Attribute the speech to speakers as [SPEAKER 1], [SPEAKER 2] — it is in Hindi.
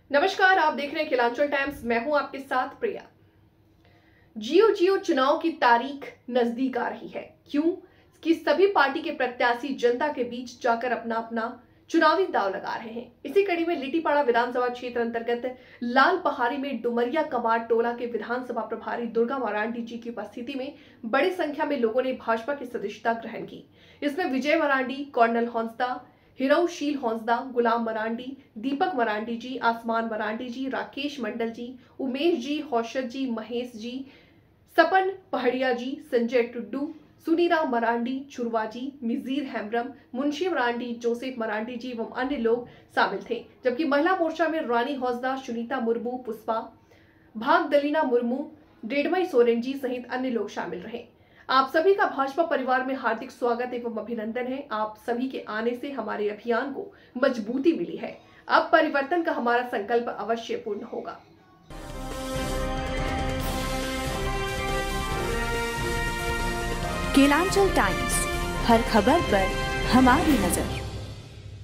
[SPEAKER 1] नमस्कार, आप देख रहे हैं खिलांचल टाइम्स। मैं हूं आपके साथ प्रिया। जियो चुनाव की तारीख नजदीक आ रही है। क्यों कि सभी पार्टी के प्रत्याशी जनता के बीच जाकर अपना अपना चुनावी दांव लगा रहे हैं। इसी कड़ी में लिट्टीपाड़ा विधानसभा क्षेत्र अंतर्गत लाल पहाड़ी में डुमरिया कमार टोला के विधानसभा प्रभारी दुर्गा मरांडी जी की उपस्थिति में बड़ी संख्या में लोगों ने भाजपा की सदस्यता ग्रहण की। इसमें विजय मरांडी, कर्नल हौंसदा, हिरौशील हौंसदा, गुलाम मरांडी, दीपक मरांडी जी, आसमान मरांडी जी, राकेश मंडल जी, उमेश जी, हौशद जी, महेश जी, सपन पहड़िया जी, संजय टुड्डू, सुनीरा मरांडी, छुरवा जी, मिजीर हेम्ब्रम, मुंशी मरांडी, जोसेफ मरांडी जी एवं अन्य लोग शामिल थे। जबकि महिला मोर्चा में रानी हौसदा, सुनीता मुर्मू, पुष्पा भाग, दलीना मुर्मू, डेढ़मई सोरेन जी सहित अन्य लोग शामिल रहे। आप सभी का भाजपा परिवार में हार्दिक स्वागत एवं अभिनंदन है। आप सभी के आने से हमारे अभियान को मजबूती मिली है। अब परिवर्तन का हमारा संकल्प अवश्य पूर्ण होगा।
[SPEAKER 2] खिलांचल टाइम्स, हर खबर पर हमारी नजर।